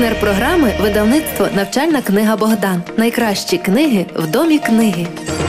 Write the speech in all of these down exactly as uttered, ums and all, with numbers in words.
Партнер програми – видавництво «Навчальна книга Богдан». Найкращі книги в домі книги.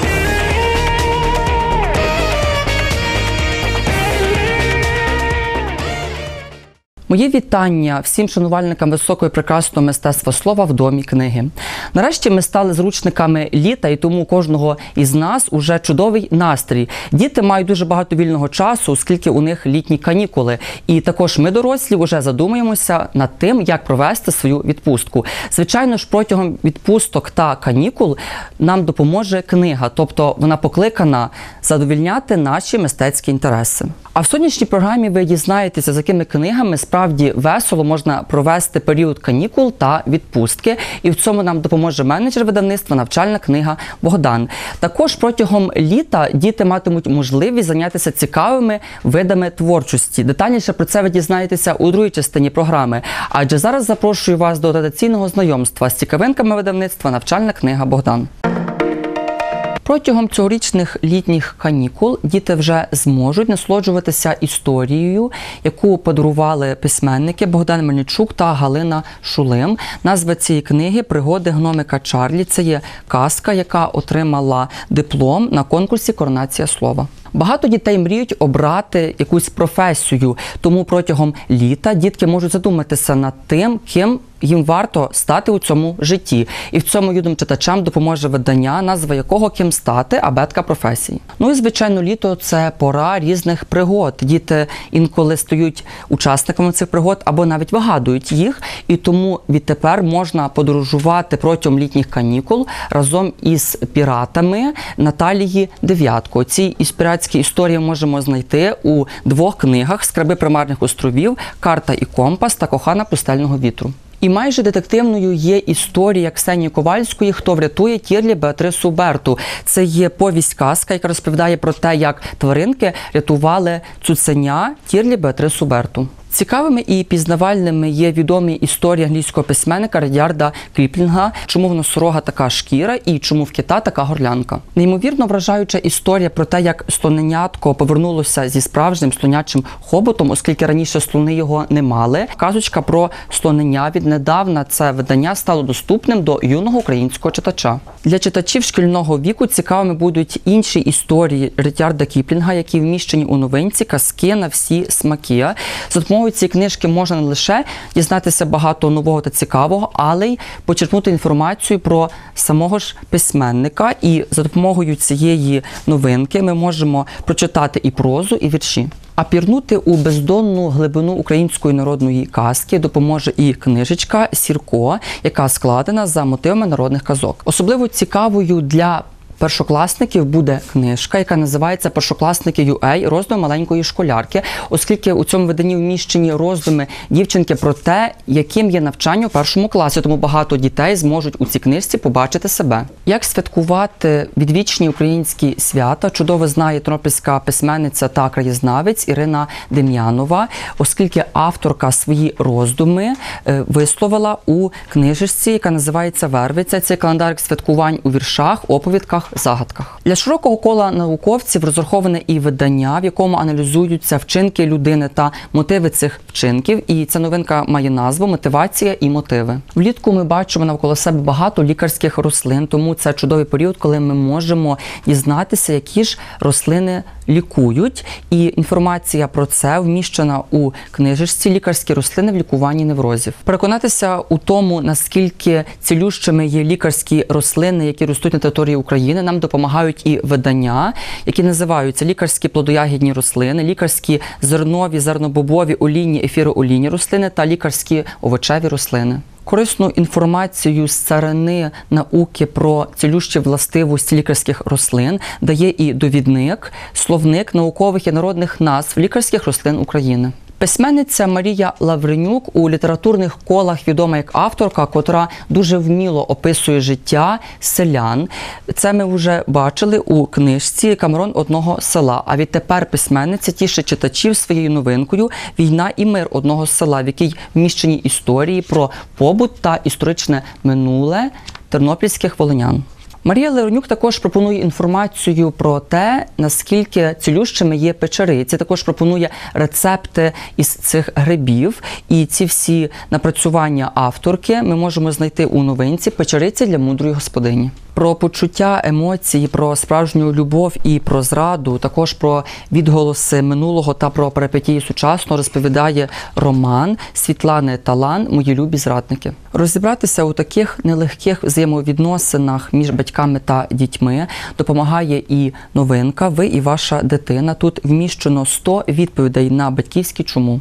Моє вітання всім шанувальникам високого і прекрасного мистецтва слова в домі книги. Нарешті ми стали зручниками літа, і тому у кожного із нас уже чудовий настрій. Діти мають дуже багато вільного часу, оскільки у них літні канікули. І також ми, дорослі, вже задумуємося над тим, як провести свою відпустку. Звичайно ж, протягом відпусток та канікул нам допоможе книга, тобто вона покликана задовільняти наші мистецькі інтереси. А в сьогоднішній програмі ви дізнаєтеся, з якими книгами справді весело можна провести період канікул та відпустки. І в цьому нам допоможе менеджер видавництва «Навчальна книга Богдан». Також протягом літа діти матимуть можливість зайнятися цікавими видами творчості. Детальніше про це ви дізнаєтеся у другій частині програми. Адже зараз запрошую вас до традиційного знайомства з цікавинками видавництва «Навчальна книга Богдан». Протягом цьогорічних літніх канікул діти вже зможуть насолоджуватися історією, яку подарували письменники Богдан Мельничук та Галина Шулим. Назва цієї книги «Пригоди гномика Чарлі». Це є казка, яка отримала диплом на конкурсі «Коронація слова». Багато дітей мріють обрати якусь професію, тому протягом літа дітки можуть задуматися над тим, ким їм варто стати у цьому житті. І в цьому юним читачам допоможе видання, назва якого «Ким стати. Абетка професій». Ну і, звичайно, літо – це пора різних пригод. Діти інколи стають учасниками цих пригод або навіть вигадують їх. І тому відтепер можна подорожувати протягом літніх канікул разом із піратами Наталії Дев'ятко. Ці інспіраційні історії можемо знайти у двох книгах «Скарби примарних островів», «Карта і компас» та «Кохана пустельного вітру». І майже детективною є історія Ксенії Ковальської «Хто врятує Тірлі Беатрису Берту». Це є повість-казка, яка розповідає про те, як тваринки рятували цуценя Тірлі Беатрису Берту. Цікавими і пізнавальними є відомі історії англійського письменника Радіарда Кріплінга «Чому в носорога така шкіра» і «Чому в кита така горлянка». Неймовірно вражаюча історія про те, як слоненятко повернулося зі справжнім слонячим хоботом, оскільки раніше слони його не мали. Казочка про слонення віднедавна це видання стало доступним до юного українського читача. Для читачів шкільного віку цікавими будуть інші історії Радіарда Кріплінга, які вміщені у новинці «Казки на всі смаки». За допомогою цієї книжки можна не лише дізнатися багато нового та цікавого, але й почерпнути інформацію про самого ж письменника. І за допомогою цієї новинки ми можемо прочитати і прозу, і вірші. А пірнути у бездонну глибину української народної казки допоможе і книжечка «Сірко», яка складена за мотивами народних казок. Особливо цікавою для першокласників буде книжка, яка називається «Першокласники ю ей. Роздуми маленької школярки», оскільки у цьому виданні вміщені роздуми дівчинки про те, яким є навчання у першому класі, тому багато дітей зможуть у цій книжці побачити себе. Як святкувати відвічні українські свята, чудово знає тернопільська письменниця та краєзнавець Ірина Дем'янова, оскільки авторка свої роздуми висловила у книжечці, яка називається «Вервиця». Це календар святкувань у віршах, оповідках, загадках. Для широкого кола науковців розраховане і видання, в якому аналізуються вчинки людини та мотиви цих вчинків. І ця новинка має назву «Мотивація і мотиви». Влітку ми бачимо навколо себе багато лікарських рослин, тому це чудовий період, коли ми можемо дізнатися, які ж рослини лікують. І інформація про це вміщена у книжечці «Лікарські рослини в лікуванні неврозів». Переконатися у тому, наскільки цілющими є лікарські рослини, які ростуть на території України, нам допомагають і видання, які називаються «Лікарські плодоягідні рослини», «Лікарські зернові, зернобобові, олійні, ефіроолійні рослини» та «Лікарські овочеві рослини». Корисну інформацію з царини науки про цілющі властивості лікарських рослин дає і довідник, словник наукових і народних назв лікарських рослин України. Письменниця Марія Лавренюк у літературних колах відома як авторка, котра дуже вміло описує життя селян. Це ми вже бачили у книжці «Камерон одного села». А відтепер письменниця тішить читачів своєю новинкою «Війна і мир одного села», в якій вміщені історії про побут та історичне минуле тернопільських волинян. Марія Леонюк також пропонує інформацію про те, наскільки цілющими є печериці. Також пропонує рецепти із цих грибів. І ці всі напрацювання авторки ми можемо знайти у новинці «Печериці для мудрої господині». Про почуття, емоції, про справжню любов і про зраду, також про відголоси минулого та про перипетії сучасного розповідає роман Світлани Талан «Мої любі зрадники». Розібратися у таких нелегких взаємовідносинах між батьками та дітьми допомагає і новинка «Ви і ваша дитина». Тут вміщено сто відповідей на батьківські чому.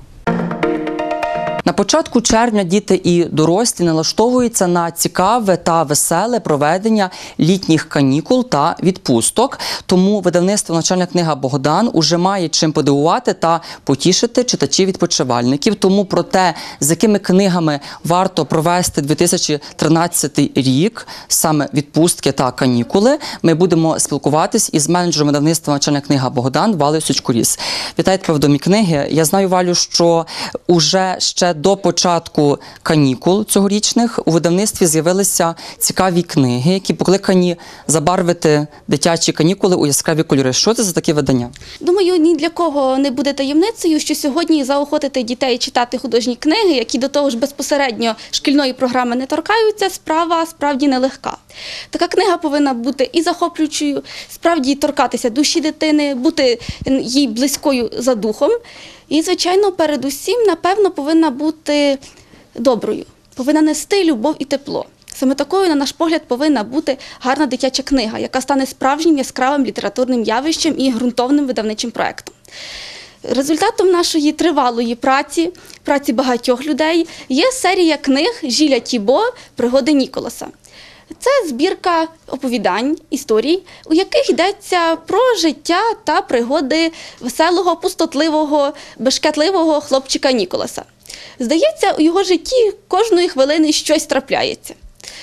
На початку червня діти і дорослі налаштовуються на цікаве та веселе проведення літніх канікул та відпусток. Тому видавництво «Навчальна книга Богдан» уже має чим подивувати та потішити читачів-відпочивальників. Тому про те, з якими книгами варто провести дві тисячі тринадцятий рік, саме відпустки та канікули, ми будемо спілкуватись із менеджером видавництва «Навчальна книга Богдан» Валею Сичкоріс. Вітаю тебе в Домі книги. Я знаю, Валю, що уже ще до початку канікул цьогорічних у видавництві з'явилися цікаві книги, які покликані забарвити дитячі канікули у яскраві кольори. Що це за такі видання? Думаю, ні для кого не буде таємницею, що сьогодні заохотити дітей читати художні книги, які до того ж безпосередньо шкільної програми не торкаються, справа справді нелегка. Така книга повинна бути і захоплюючою, справді торкатися душі дитини, бути їй близькою за духом. І, звичайно, передусім, напевно, повинна бути доброю, повинна нести любов і тепло. Саме такою, на наш погляд, повинна бути гарна дитяча книга, яка стане справжнім яскравим літературним явищем і ґрунтовним видавничим проєктом. Результатом нашої тривалої праці, праці багатьох людей, є серія книг Жиля Тібо «Пригоди Ніколаса». Це збірка оповідань, історій, у яких йдеться про життя та пригоди веселого, пустотливого, бешкетливого хлопчика Ніколаса. Здається, у його житті кожної хвилини щось трапляється.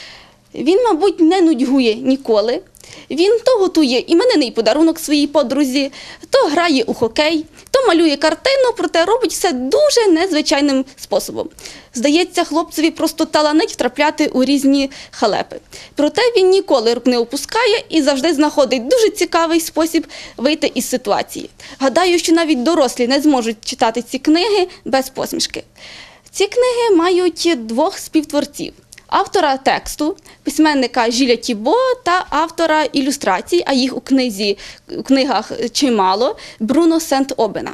Він, мабуть, не нудьгує ніколи. Він то готує іменинний подарунок своїй подрузі, то грає у хокей, то малює картину, проте робить все дуже незвичайним способом. Здається, хлопцеві просто таланить втрапляти у різні халепи. Проте він ніколи рук не опускає і завжди знаходить дуже цікавий спосіб вийти із ситуації. Гадаю, що навіть дорослі не зможуть читати ці книги без посмішки. Ці книги мають двох співтворців. Автора тексту, письменника Жиля Тібо та автора ілюстрацій, а їх у, книзі, у книгах чимало, Бруно Сент-Обена.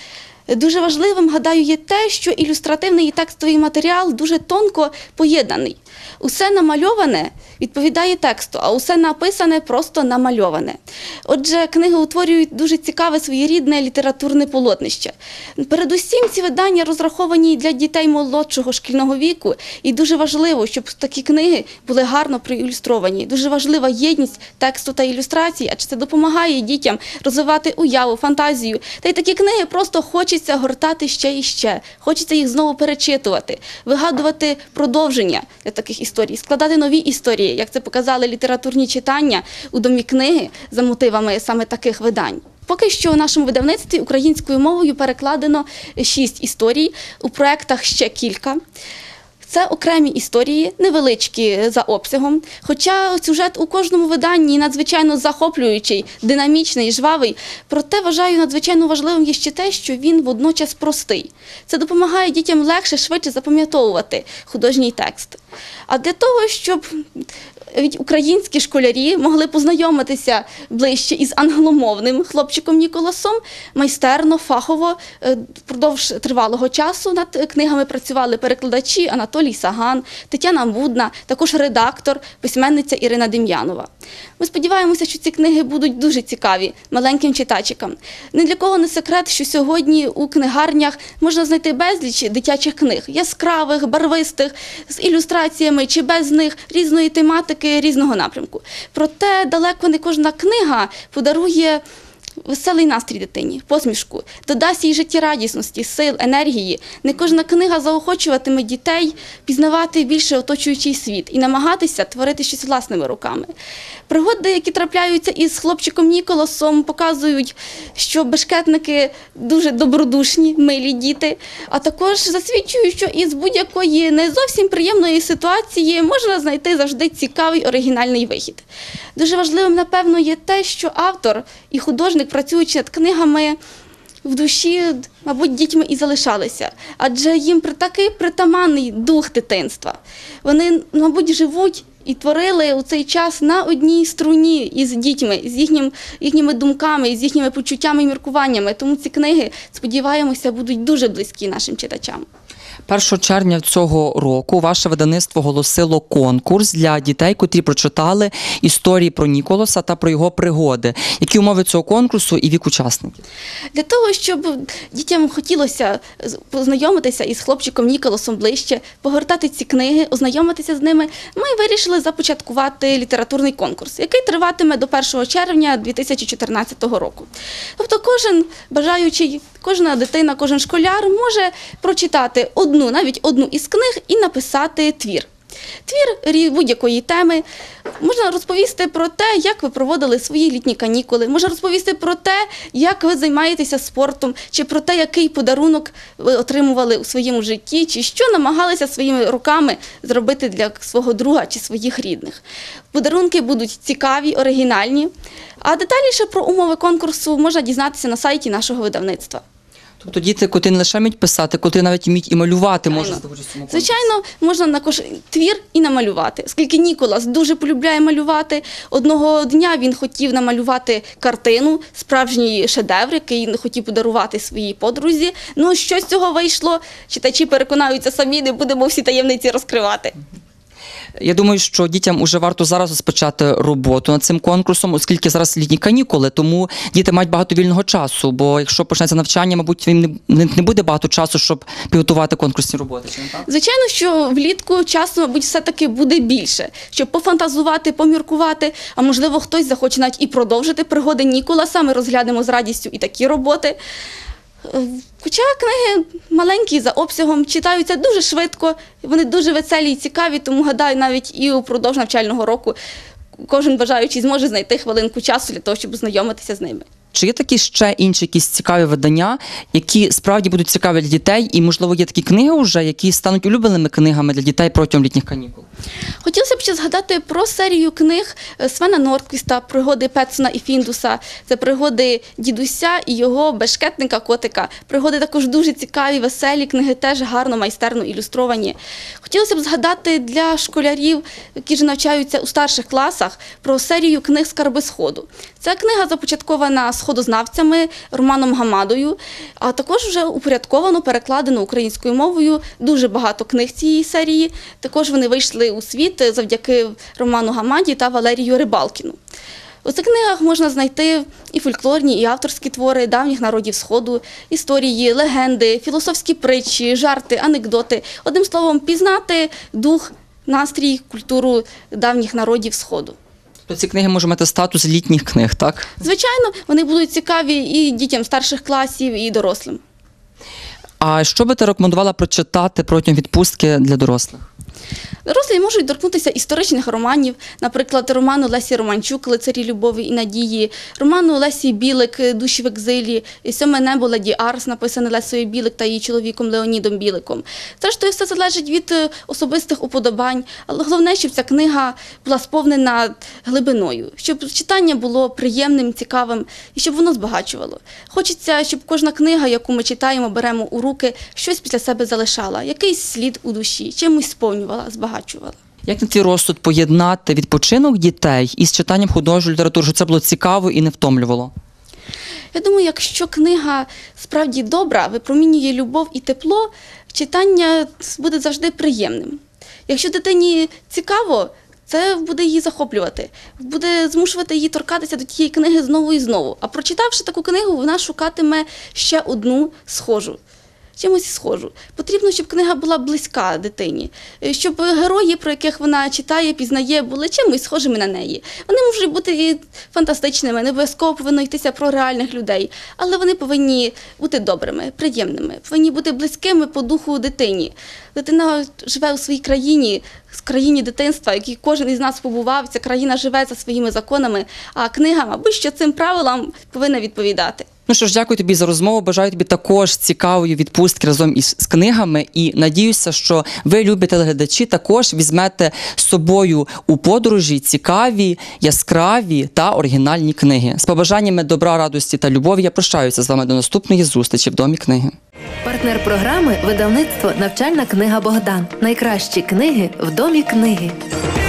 Дуже важливим, гадаю, є те, що ілюстративний і текстовий матеріал дуже тонко поєднаний. Усе намальоване відповідає тексту, а усе написане просто намальоване. Отже, книги утворюють дуже цікаве своєрідне літературне полотнище. Передусім, ці видання розраховані для дітей молодшого шкільного віку, і дуже важливо, щоб такі книги були гарно проілюстровані. Дуже важлива єдність тексту та ілюстрації, адже це допомагає дітям розвивати уяву, фантазію. Та й такі книги просто хочеться гортати ще і ще, хочеться їх знову перечитувати, вигадувати продовження для таких історій, складати нові історії, як це показали літературні читання у Домі книги за мотивами саме таких видань. Поки що у нашому видавництві українською мовою перекладено шість історій, у проєктах ще кілька. Це окремі історії, невеличкі за обсягом, хоча сюжет у кожному виданні надзвичайно захоплюючий, динамічний, жвавий, проте, вважаю, надзвичайно важливим є ще те, що він водночас простий. Це допомагає дітям легше, швидше запам'ятовувати художній текст. А для того, щоб українські школярі могли познайомитися ближче із англомовним хлопчиком Ніколасом, майстерно, фахово, впродовж тривалого часу над книгами працювали перекладачі Анатолій Саган, Тетяна Мудна, також редактор, письменниця Ірина Дем'янова. Ми сподіваємося, що ці книги будуть дуже цікаві маленьким читачикам. Ні для кого не секрет, що сьогодні у книгарнях можна знайти безліч дитячих книг, яскравих, барвистих, з ілюстраціями чи без них, різної тематики, різного напрямку. Проте далеко не кожна книга подарує веселий настрій дитині, посмішку, додасть їй життєрадісності, сил, енергії. Не кожна книга заохочуватиме дітей пізнавати більше оточуючий світ і намагатися творити щось власними руками. Пригоди, які трапляються із хлопчиком Ніколасом, показують, що бешкетники дуже добродушні, милі діти, а також засвідчують, що із будь-якої не зовсім приємної ситуації можна знайти завжди цікавий оригінальний вихід. Дуже важливим, напевно, є те, що автор і художник, працюючи над книгами, в душі, мабуть, дітьми і залишалися, адже їм такий притаманний дух дитинства. Вони, мабуть, живуть і творили у цей час на одній струні із дітьми, з їхнім, їхніми думками, з їхніми почуттями і міркуваннями. Тому ці книги, сподіваємося, будуть дуже близькі нашим читачам. першого червня цього року ваше видавництво оголосило конкурс для дітей, котрі прочитали історії про Ніколаса та про його пригоди. Які умови цього конкурсу і вік учасників? Для того, щоб дітям хотілося познайомитися із хлопчиком Ніколасом ближче, погортати ці книги, ознайомитися з ними, ми вирішили започаткувати літературний конкурс, який триватиме до першого червня дві тисячі чотирнадцятого року. Тобто кожен бажаючий, кожна дитина, кожен школяр може прочитати одну, навіть одну із книг і написати твір. Твір будь-якої теми. Можна розповісти про те, як ви проводили свої літні канікули, можна розповісти про те, як ви займаєтеся спортом, чи про те, який подарунок ви отримували у своєму житті, чи що намагалися своїми руками зробити для свого друга чи своїх рідних. Подарунки будуть цікаві, оригінальні, а детальніше про умови конкурсу можна дізнатися на сайті нашого видавництва. Тобто діти, котрі не лише вміють писати, котрі навіть вміють і малювати, можуть здобути в цьому конкурсі? Звичайно, можна також твір і намалювати. Оскільки Ніколас дуже полюбляє малювати, одного дня він хотів намалювати картину, справжній шедевр, який він хотів подарувати своїй подрузі. Ну, що з цього вийшло? Читачі переконаються самі, не будемо всі таємниці розкривати. Я думаю, що дітям вже варто зараз розпочати роботу над цим конкурсом, оскільки зараз літні канікули, тому діти мають багато вільного часу, бо якщо почнеться навчання, мабуть, їм не, не буде багато часу, щоб підготувати конкурсні роботи, чи не так? Звичайно, що влітку часу, мабуть, все-таки буде більше, щоб пофантазувати, поміркувати, а можливо, хтось захоче навіть і продовжити пригоди Ніколаса, ми розглянемо з радістю і такі роботи. Хоча книги маленькі за обсягом, читаються дуже швидко, вони дуже веселі і цікаві, тому, гадаю, навіть і упродовж навчального року кожен бажаючий зможе знайти хвилинку часу для того, щоб ознайомитися з ними. Чи є такі ще інші якісь цікаві видання, які справді будуть цікаві для дітей, і, можливо, є такі книги вже, які стануть улюбленими книгами для дітей протягом літніх канікул? Хотілося б ще згадати про серію книг Свена Нордквіста «Пригоди Петсона і Фіндуса». Це пригоди дідуся і його бешкетника-котика. Пригоди також дуже цікаві, веселі, книги теж гарно, майстерно ілюстровані. Хотілося б згадати для школярів, які ж навчаються у старших класах, про серію книг «Скарби Сходу». Ця книга започаткована сходознавцями Романом Гамадою, а також вже упорядковано, перекладено українською мовою дуже багато книг цієї серії. Також вони вийшли у світ завдяки Роману Гамаді та Валерію Рибалкіну. У цих книгах можна знайти і фольклорні, і авторські твори давніх народів Сходу, історії, легенди, філософські притчі, жарти, анекдоти. Одним словом, пізнати дух, настрій, культуру давніх народів Сходу. То ці книги можуть мати статус літніх книг, так? Звичайно, вони будуть цікаві і дітям старших класів, і дорослим. А що би ти рекомендувала прочитати протягом відпустки для дорослих? Дорослі можуть торкнутися історичних романів, наприклад, роману Лесі Романчук «Лицарі любові і надії», роману Лесі Білик «Душі в екзилі», «Сьоме небо» Леді Арс, написане Лесею Білик та її чоловіком Леонідом Біликом. Зрештою, все залежить від особистих уподобань, але головне, щоб ця книга була сповнена глибиною, щоб читання було приємним, цікавим і щоб воно збагачувало. Хочеться, щоб кожна книга, яку ми читаємо, беремо у руки, щось після себе залишала, якийсь слід у душі, чимось сповнювала, збагачувала. Як на твій розсуд поєднати відпочинок дітей із читанням художньої літератури, щоб це було цікаво і не втомлювало? Я думаю, якщо книга справді добра, випромінює любов і тепло, читання буде завжди приємним. Якщо дитині цікаво, це буде її захоплювати, буде змушувати її торкатися до тієї книги знову і знову. А прочитавши таку книгу, вона шукатиме ще одну схожу. чимось схожу. Потрібно, щоб книга була близька дитині, щоб герої, про яких вона читає, пізнає, були чимось схожими на неї. Вони можуть бути і фантастичними, не обов'язково повинно йтися про реальних людей, але вони повинні бути добрими, приємними, повинні бути близькими по духу дитині. Дитина живе у своїй країні, в країні дитинства, в якій кожен із нас побував, ця країна живе за своїми законами, а книга, мабуть, що цим правилам повинна відповідати. Ну що ж, дякую тобі за розмову. Бажаю тобі також цікавої відпустки разом із з книгами. І надіюся, що ви, любі телеглядачі, також візьмете з собою у подорожі цікаві, яскраві та оригінальні книги. З побажаннями добра, радості та любові я прощаюся з вами до наступної зустрічі в Домі книги. Партнер програми – видавництво «Навчальна книга Богдан». Найкращі книги в Домі книги.